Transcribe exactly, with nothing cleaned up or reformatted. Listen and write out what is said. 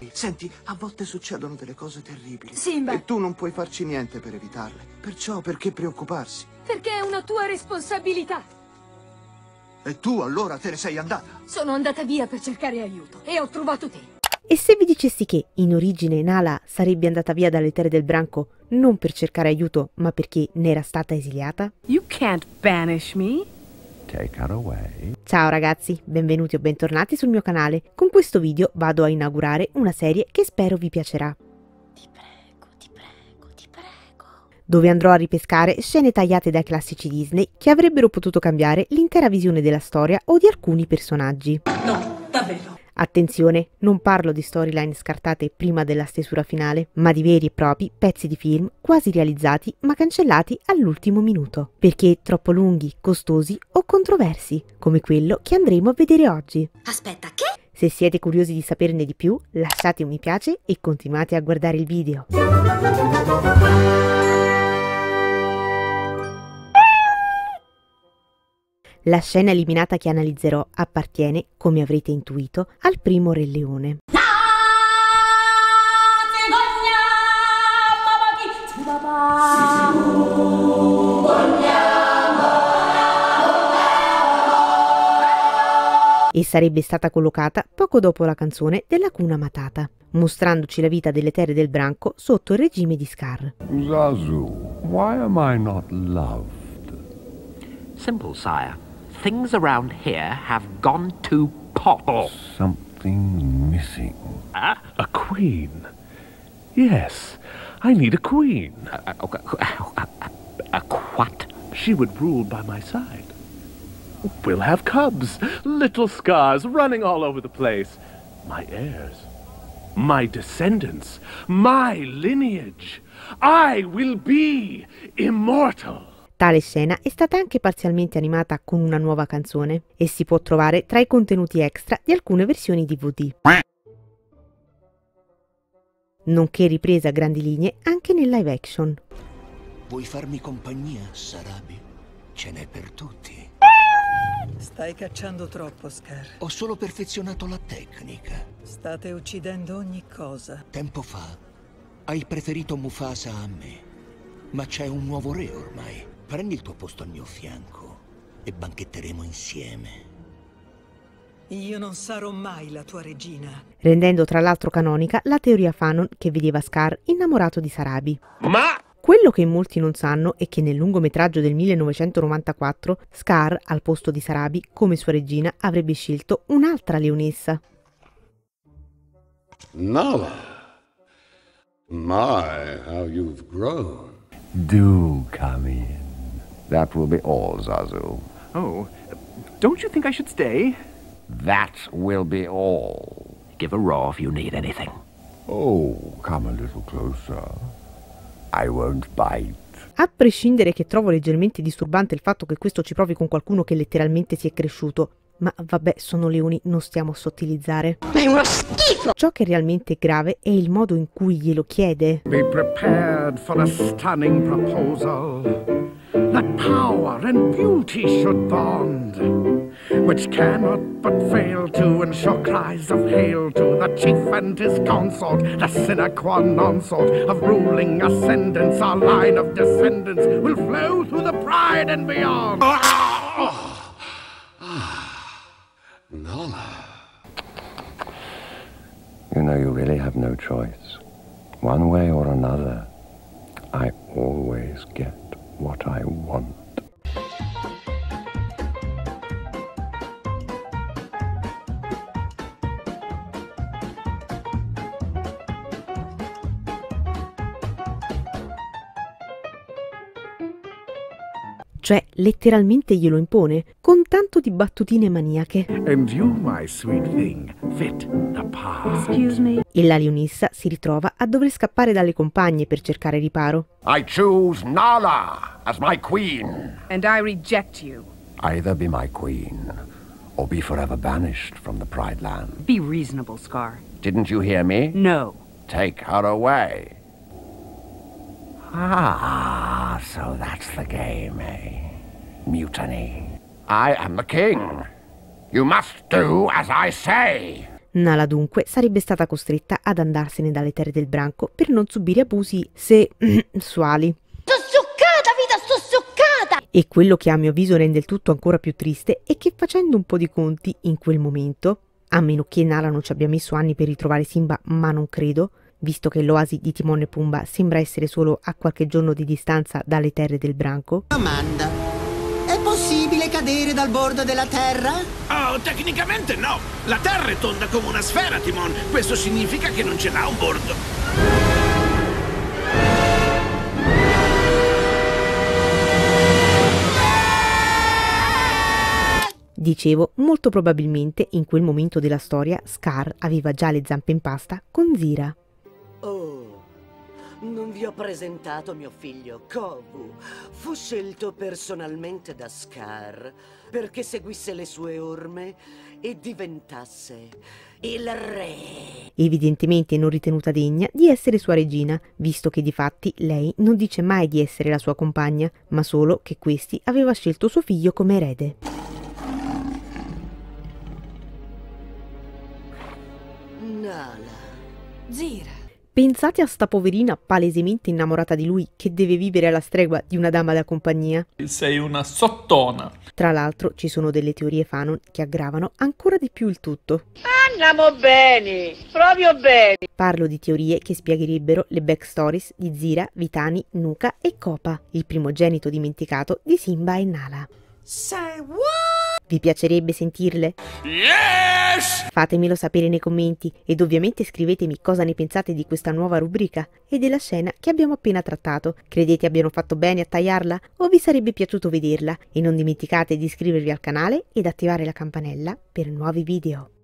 Senti, a volte succedono delle cose terribili. Simba! E tu non puoi farci niente per evitarle. Perciò perché preoccuparsi? Perché è una tua responsabilità. E tu allora te ne sei andata? Sono andata via per cercare aiuto e ho trovato te. E se vi dicessi che, in origine, Nala sarebbe andata via dalle terre del branco non per cercare aiuto, ma perché ne era stata esiliata? You can't banish me. Take her away. Ciao ragazzi, benvenuti o bentornati sul mio canale. Con questo video vado a inaugurare una serie che spero vi piacerà. Ti prego, ti prego, ti prego. Dove andrò a ripescare scene tagliate dai classici Disney che avrebbero potuto cambiare l'intera visione della storia o di alcuni personaggi. No, davvero. Attenzione, non parlo di storyline scartate prima della stesura finale, ma di veri e propri pezzi di film quasi realizzati ma cancellati all'ultimo minuto, perché troppo lunghi, costosi o controversi, come quello che andremo a vedere oggi. Aspetta, che? Se siete curiosi di saperne di più, lasciate un mi piace e continuate a guardare il video. La scena eliminata che analizzerò appartiene, come avrete intuito, al primo Re Leone. E sarebbe stata collocata poco dopo la canzone dell'Hakuna Matata, mostrandoci la vita delle terre del branco sotto il regime di Scar. Zazu, why am I not loved? Simple, sire. Things around here have gone to pot. Something's missing. Huh? A queen? Yes, I need a queen. A, a, a, a, a what? She would rule by my side. We'll have cubs, little scars running all over the place. My heirs, my descendants, my lineage. I will be immortal. Tale scena è stata anche parzialmente animata con una nuova canzone e si può trovare tra i contenuti extra di alcune versioni D V D. Nonché ripresa a grandi linee anche nel live action. Vuoi farmi compagnia, Sarabi? Ce n'è per tutti. Stai cacciando troppo, Scar. Ho solo perfezionato la tecnica. State uccidendo ogni cosa. Tempo fa hai preferito Mufasa a me, ma c'è un nuovo re ormai. Prendi il tuo posto al mio fianco e banchetteremo insieme. Io non sarò mai la tua regina. Rendendo tra l'altro canonica la teoria Fanon che vedeva Scar innamorato di Sarabi. Ma quello che in molti non sanno è che nel lungometraggio del millenovecentonovantaquattro Scar, al posto di Sarabi, come sua regina, avrebbe scelto un'altra leonessa. Nala. My, how you've grown. do come in. That will be all, Zazu. Oh, don't you think I should stay? That will be all. Give a roar if you need anything. Oh, come a little closer. I won't bite. A prescindere che trovo leggermente disturbante il fatto che questo ci provi con qualcuno che letteralmente si è cresciuto, ma vabbè, sono leoni, non stiamo a sottilizzare. È uno schifo! Ciò che è realmente grave è il modo in cui glielo chiede. Be prepared for a stunning proposal. That power and beauty should bond, which cannot but fail to ensure cries of hail to the chief and his consort, the sine qua non sort of ruling ascendants. Our line of descendants will flow through the pride and beyond. Nala. You know, you really have no choice. One way or another, I always get what I want. Cioè, letteralmente glielo impone, con tanto di battutine maniache. And you, my sweet thing, fit the part. Excuse me. E la leonessa si ritrova a dover scappare dalle compagne per cercare riparo. I choose Nala as my queen. And I reject you. Either be my queen, or be forever banished from the Pride Land. Be reasonable, Scar. Didn't you hear me? No. Take her away. Ah, so that's the game, eh? Mutiny. I am the king. You must do as I say. Nala dunque sarebbe stata costretta ad andarsene dalle terre del branco per non subire abusi sessuali. Sto scioccata, vita, sto scioccata! E quello che a mio avviso rende il tutto ancora più triste è che facendo un po' di conti in quel momento, a meno che Nala non ci abbia messo anni per ritrovare Simba, ma non credo, visto che l'oasi di Timon e Pumba sembra essere solo a qualche giorno di distanza dalle terre del branco. Domanda: è possibile cadere dal bordo della Terra? Oh, tecnicamente no. La Terra è tonda come una sfera, Timon. Questo significa che non ce l'ha un bordo. Dicevo, molto probabilmente in quel momento della storia Scar aveva già le zampe in pasta con Zira. Oh, non vi ho presentato mio figlio Kovu. Fu scelto personalmente da Scar perché seguisse le sue orme e diventasse il re. Evidentemente non ritenuta degna di essere sua regina, visto che di fatti lei non dice mai di essere la sua compagna, ma solo che questi aveva scelto suo figlio come erede. Nala. Zira. Pensate a sta poverina palesemente innamorata di lui che deve vivere alla stregua di una dama da compagnia. Sei una sottona. Tra l'altro ci sono delle teorie fanon che aggravano ancora di più il tutto. Andiamo bene, proprio bene. Parlo di teorie che spiegherebbero le backstories di Zira, Vitani, Nuka e Kopa, il primogenito dimenticato di Simba e Nala. Say what? Vi piacerebbe sentirle? Yes! Fatemelo sapere nei commenti ed ovviamente scrivetemi cosa ne pensate di questa nuova rubrica e della scena che abbiamo appena trattato. Credete abbiano fatto bene a tagliarla o vi sarebbe piaciuto vederla? E non dimenticate di iscrivervi al canale ed attivare la campanella per nuovi video.